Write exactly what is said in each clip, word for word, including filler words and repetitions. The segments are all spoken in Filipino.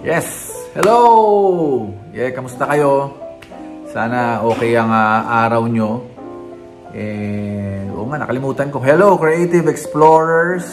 Yes! Hello! Yeah, kamusta kayo? Sana okay ang uh, araw nyo. Eh, oo nga, nakalimutan ko. Hello, Creative Explorers!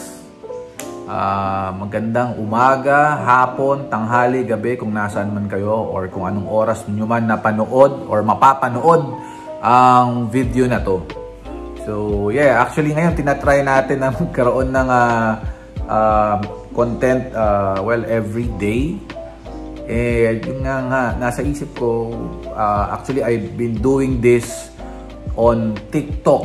Uh, magandang umaga, hapon, tanghali, gabi, kung nasaan man kayo or kung anong oras nyo man napanood or mapapanood ang video na to. So, yeah, actually ngayon, tinatry natin na magkaroon ng uh, uh, content, uh, well, every day. Eh, yun nga nga, nasa isip ko, uh, actually, I've been doing this on TikTok.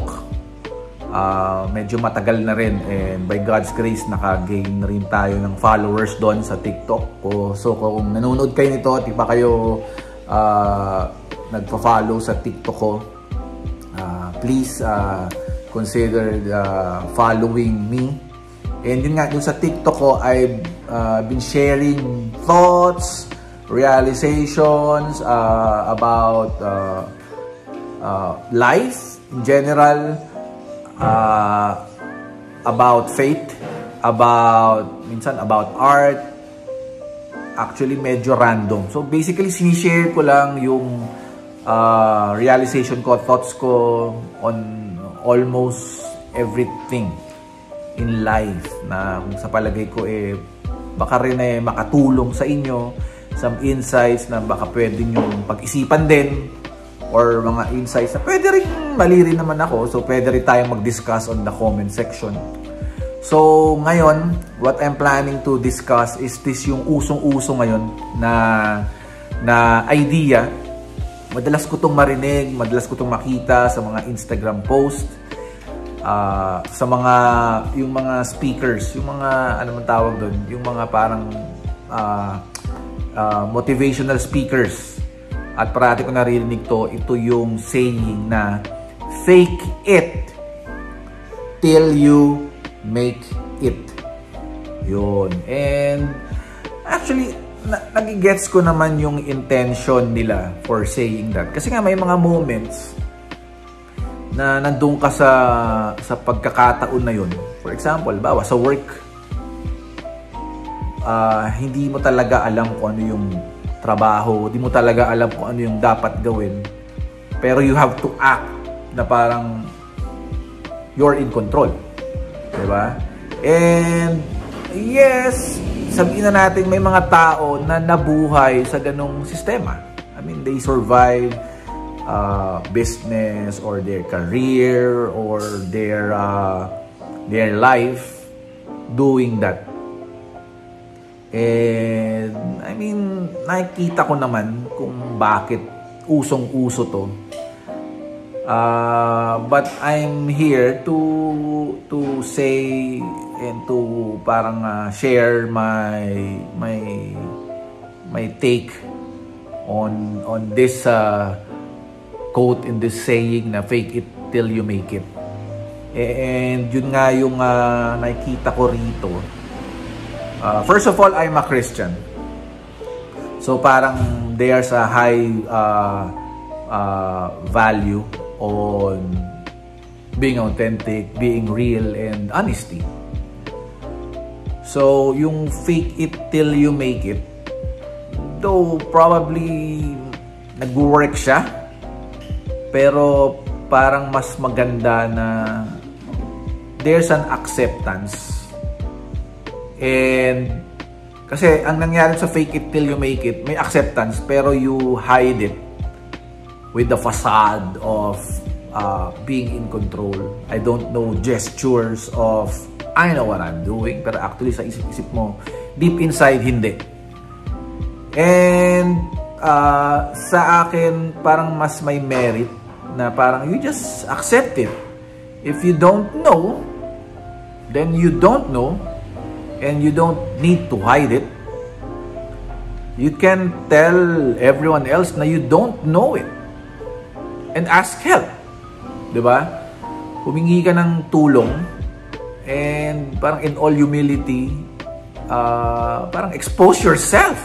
Uh, medyo matagal na rin, and by God's grace, naka-gain na rin tayo ng followers doon sa TikTok. So, kung nanonood kayo nito, di ba kayo uh, nagpa-follow sa TikTok ko, uh, please uh, consider uh, following me. And yun nga, dun sa TikTok ko, I've uh, been sharing thoughts, realizations uh, about uh, uh, life in general, uh, about faith, about, minsan about art. Actually, medyo random. So, basically, sinishare ko lang yung uh, realization ko, thoughts ko on almost everything in life na kung sa palagay ko eh baka rin eh makatulong sa inyo, some insights na baka pwede nyo pag-isipan din or mga insights na pwede rin mali rin naman ako, so pwede rin tayong mag-discuss on the comment section. So ngayon, what I'm planning to discuss is this yung usong-uso ngayon na na idea. Madalas ko itong marinig, madalas ko itong makita sa mga Instagram post, uh, sa mga, yung mga speakers, yung mga, ano man tawag doon, yung mga parang uh, uh, motivational speakers. At parati ko narinig to, ito yung saying na, fake it till you make it. Yun. And actually, na nagigets ko naman yung intention nila for saying that. Kasi nga may mga moments na nandun ka sa, sa pagkakataon na yun. For example, bawa sa work, uh, hindi mo talaga alam kung ano yung trabaho, hindi mo talaga alam kung ano yung dapat gawin. Pero you have to act na parang you're in control. Diba? And yes, sabihin na natin may mga tao na nabuhay sa ganong sistema. I mean, they survive uh, business or their career or their uh, their life doing that. And I mean, nakikita ko naman kung bakit usong-uso to. Uh, but I'm here to to say and to parang uh, share my my my take on on this uh, quote in this saying na fake it till you make it. And yun nga yung uh, nakikita ko rito. Uh, first of all, I'm a Christian. So parang there's a high uh, uh, value on being authentic, being real, and honesty. So, yung fake it till you make it, though probably nag-work siya, pero parang mas maganda na there's an acceptance. And kasi ang nangyari sa fake it till you make it, may acceptance, pero you hide it with the facade of uh, being in control. I don't know, gestures of I know what I'm doing, pero actually sa isip-isip mo, deep inside, hindi. And uh, sa akin, parang mas may merit na parang you just accept it. If you don't know, then you don't know, and you don't need to hide it. You can tell everyone else na you don't know it. And ask help. Diba? Humingi ka ng tulong and parang in all humility, uh, parang expose yourself.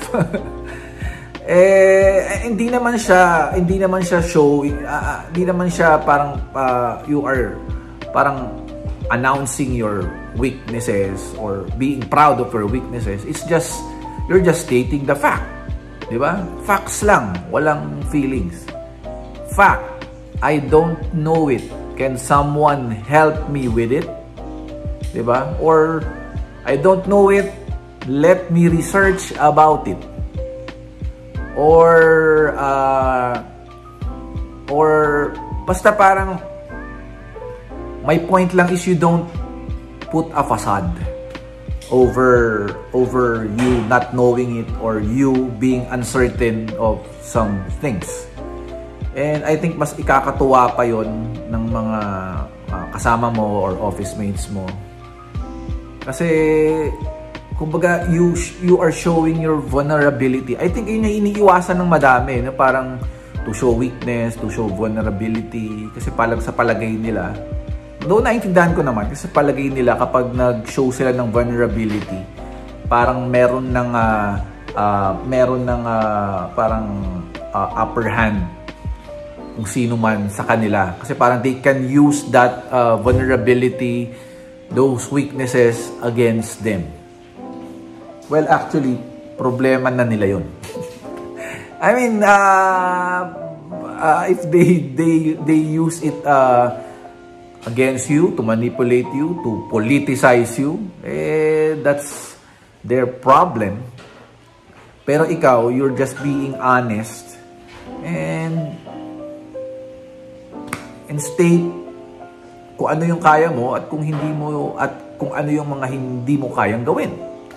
eh, hindi naman siya, hindi naman siya show, uh, hindi naman siya parang uh, you are parang announcing your weaknesses or being proud of your weaknesses. It's just you're just stating the fact. Di ba? Facts lang. Walang feelings. Fact. I don't know it. Can someone help me with it? Di ba? Or, I don't know it. Let me research about it. Or, uh, or, basta parang, my point lang is you don't put a facade over over you not knowing it or you being uncertain of some things. And I think mas ikakatuwa pa yon ng mga uh, kasama mo or office mates mo. Kasi kumbaga you you are showing your vulnerability. I think yun yung iniiwasan ng madami, no? Parang to show weakness, to show vulnerability kasi palag sa palagay nila. Doon naintindihan ko naman kasi palagay nila kapag nag-show sila ng vulnerability, parang meron ng uh, uh, meron ng uh, parang uh, upper hand kung sino man sa kanila. Kasi parang they can use that uh, vulnerability, those weaknesses against them. Well, actually, problema na nila yun. I mean, uh, uh, if they they they use it uh, against you, to manipulate you, to politicize you, eh, that's their problem. Pero ikaw, you're just being honest and and state kung ano yung kaya mo at kung hindi mo at kung ano yung mga hindi mo kayang gawin.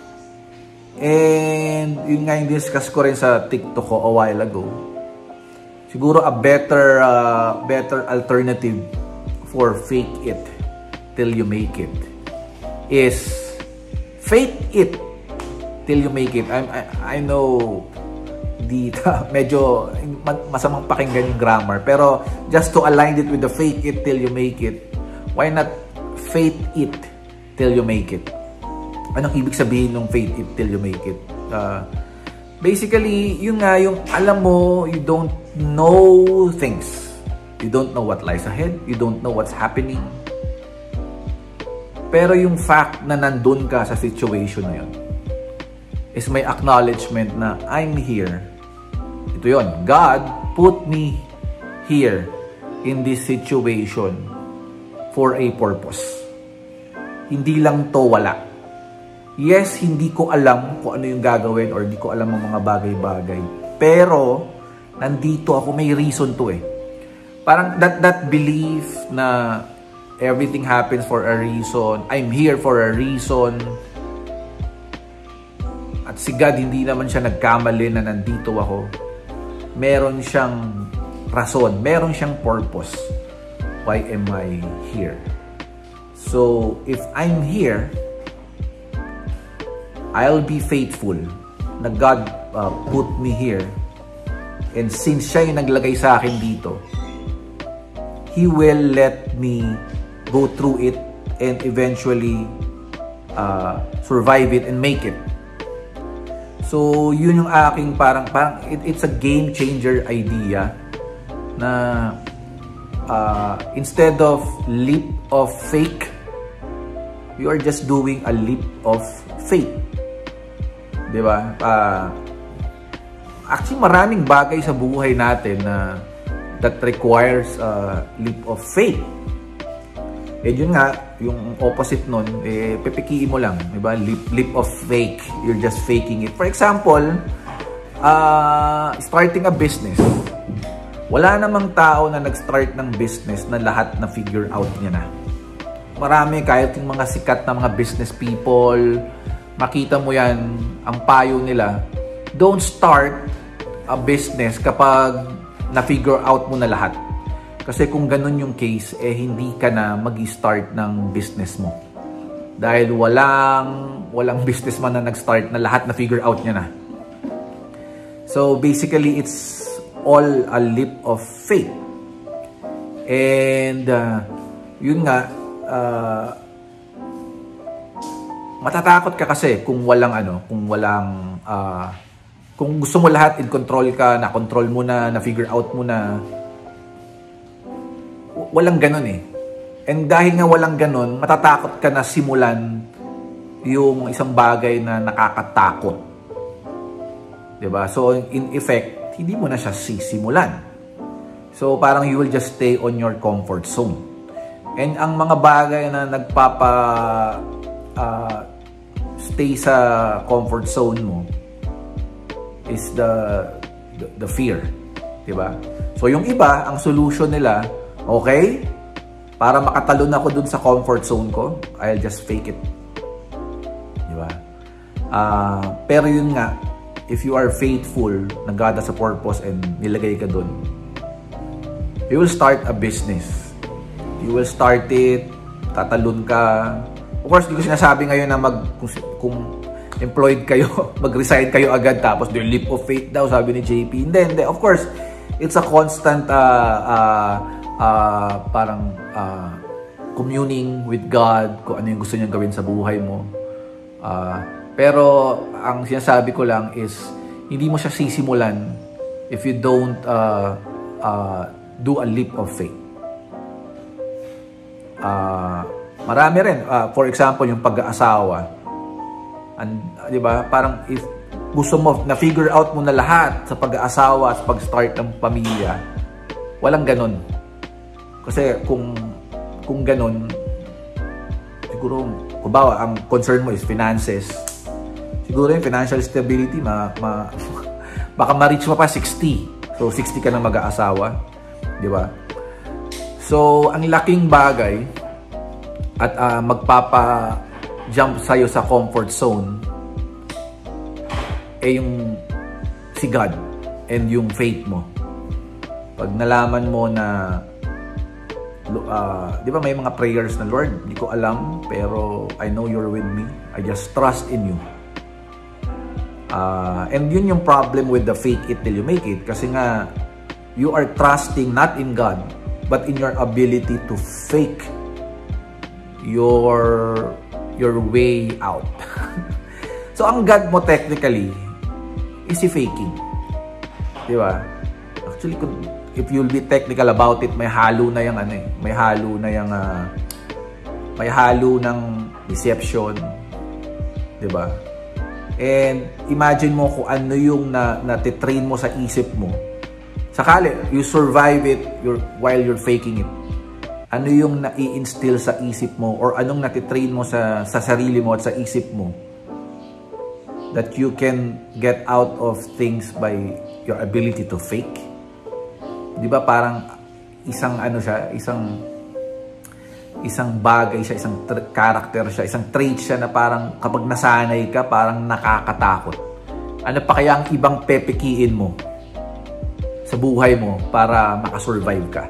And yun nga yung discuss ko rin sa TikTok ko a while ago. Siguro a better uh, better alternative for fake it till you make it is fake it till you make it. I, I, I know di medyo masamang pakinggan yung grammar, pero just to align it with the fake it till you make it, why not fake it till you make it? Anong ibig sabihin ng fake it till you make it? Uh, basically, yung nga, yung alam mo, you don't know things. You don't know what lies ahead. You don't know what's happening. Pero yung fact na nandun ka sa situation na yun is may acknowledgement na I'm here. Ito yun. God put me here in this situation for a purpose. Hindi lang to wala. Yes, hindi ko alam kung ano yung gagawin or hindi ko alam ang mga bagay-bagay. Pero, nandito ako. May reason to eh. Parang that that belief na everything happens for a reason. I'm here for a reason. At si God, hindi naman siya nagkamali na nandito ako. Meron siyang rason. Meron siyang purpose. Why am I here? So, if I'm here, I'll be faithful na God uh, put me here. And since siya yung naglagay sa akin dito, He will let me go through it and eventually uh, survive it and make it. So, yun yung aking parang, parang it, it's a game changer idea na uh, instead of leap of fake, you are just doing a leap of faith. Diba? Uh, actually, maraming bagay sa buhay natin na that requires a leap of faith. Eh, yun nga, yung opposite nun, eh, pipikiin mo lang. Diba? Leap, leap of fake. You're just faking it. For example, uh, starting a business. Wala namang tao na nag-start ng business na lahat na figure out niya na. Marami, kahit yung mga sikat na mga business people, makita mo yan, ang payo nila, don't start a business kapag na-figure out mo na lahat. Kasi kung ganun yung case, eh hindi ka na mag-start ng business mo. Dahil walang, walang businessman na nag-start na lahat na figure out niya na. So basically, it's all a leap of faith. And uh, yun nga, uh, matatakot ka kasi kung walang ano, kung walang uh, kung gusto mo lahat in control ka, na control mo na, na figure out mo na, walang ganun eh. And dahil nga walang ganun, matatakot ka na simulan yung isang bagay na nakakatakot. Diba? So, in effect, hindi mo na siya sisimulan. So, parang you will just stay on your comfort zone. And ang mga bagay na nagpapa uh, stay sa comfort zone mo is the the, the fear. Diba? So, yung iba, ang solution nila, okay, para makatalon ako dun sa comfort zone ko, I'll just fake it. Diba? Uh, pero yun nga, if you are faithful na God has a purpose and nilagay ka dun, you will start a business. You will start it, tatalon ka. Of course, di ko sinasabi ngayon na mag, kung, kung employed kayo, mag-resign kayo agad tapos the leap of faith daw, sabi ni J P. Hindi, hindi. Of course, it's a constant uh, uh, uh, parang uh, communing with God, kung ano yung gusto niyang gawin sa buhay mo. Uh, pero, ang sinasabi ko lang is, hindi mo siya sisimulan if you don't uh, uh, do a leap of faith. Uh, marami rin. Uh, for example, yung pag-aasawa. And, di ba? Parang if gusto mo, na-figure out mo na lahat sa pag-aasawa, sa pag-start ng pamilya, walang ganun. Kasi kung kung ganun, siguro, kung bawa, ang concern mo is finances. Siguro yung financial stability, ma, ma, baka ma-reach mo pa sixty. So, sixty ka na mag-aasawa. Di ba? So, ang laking bagay at uh, magpapa-jump sa'yo sa comfort zone eh yung si God and yung faith mo. Pag nalaman mo na uh, di ba may mga prayers na, Lord, hindi ko alam pero I know you're with me. I just trust in you. Uh, and yun yung problem with the fake it till you make it. Kasi nga, you are trusting not in God but in your ability to fake your your way out. So, ang God mo technically is si faking. Di ba? Actually, if you'll be technical about it, may halo na yung ano eh. May halo na yung uh, may halo ng deception. Di ba? And imagine mo kung ano yung na, natitrain mo sa isip mo. Sakali, you survive it you're, while you're faking it. Ano yung nai-instill sa isip mo or anong natitrain mo sa, sa sarili mo at sa isip mo that you can get out of things by your ability to fake. Di ba parang isang ano siya, isang isang bagay siya, isang character siya, isang trait siya na parang kapag nasanay ka, parang nakakatakot. Ano pa kaya ang ibang pepekiin mo sa buhay mo para makasurvive ka?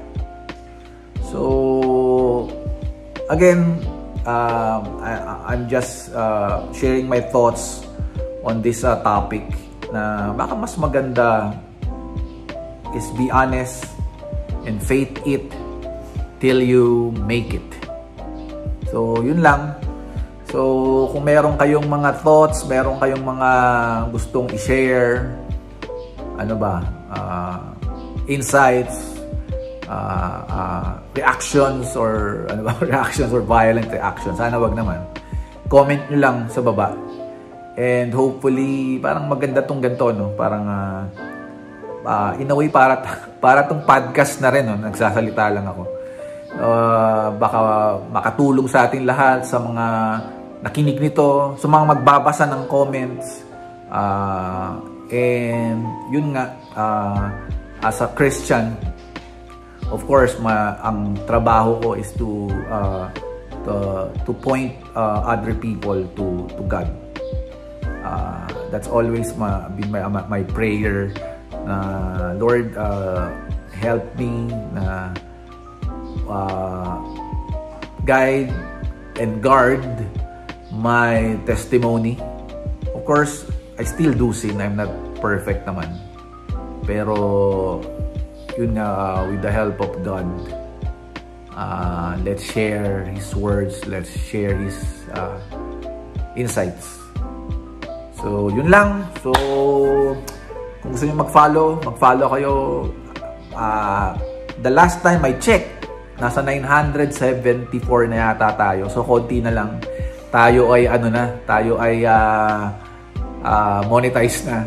So, again, uh, I, I'm just uh, sharing my thoughts on this uh, topic na baka mas maganda is be honest and faith it till you make it. So, yun lang. So, kung meron kayong mga thoughts, meron kayong mga gustong i-share, ano ba, uh, insights, uh, uh, reactions or ano ba, reactions or violent reactions, sana wag naman. Comment nyo lang sa baba. And hopefully, parang maganda tong ganito, no? Parang, uh, uh, in a way, para, para tong podcast na rin, no? Nagsasalita lang ako. Uh, baka makatulong sa atin lahat, sa mga nakinig nito, sa mga magbabasa ng comments. Uh, and, yun nga, uh, as a Christian, of course, ma ang trabaho ko is to, uh, to, to point uh, other people to, to God. Uh, that's always my, been my, my prayer na Lord, uh, help me na uh, guide and guard my testimony. Of course, I still do sin. I'm not perfect naman. Pero yun nga, uh, with the help of God, uh, let's share His words, let's share His uh, insights. So, yun lang. So, kung gusto nyo mag-follow, mag-follow kayo. Uh, the last time I checked, nasa nine hundred seventy-four na yata tayo. So, konti na lang. Tayo ay, ano na, tayo ay uh, uh, monetize na.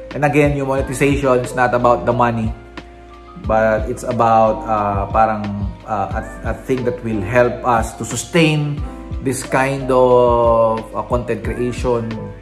And again, yung monetization is not about the money, but it's about uh, parang uh, a, a thing that will help us to sustain this kind of uh, content creation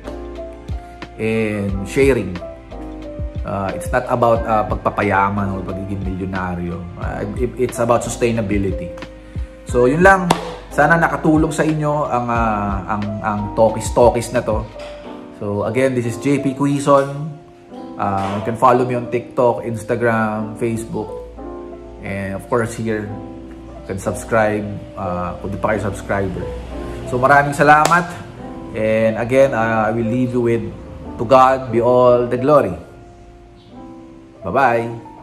and sharing. Uh, it's not about uh, pagpapayaman o pagiging milyonaryo. Uh, it, it's about sustainability. So, yun lang. Sana nakatulong sa inyo ang uh, ang ang talkies-talkies na to. So, again, this is J P Quezon. Uh, you can follow me on TikTok, Instagram, Facebook. And of course, here, you can subscribe uh, kung di pa kayo subscriber. So, maraming salamat. And again, uh, I will leave you with, to God be all the glory. Bye-bye.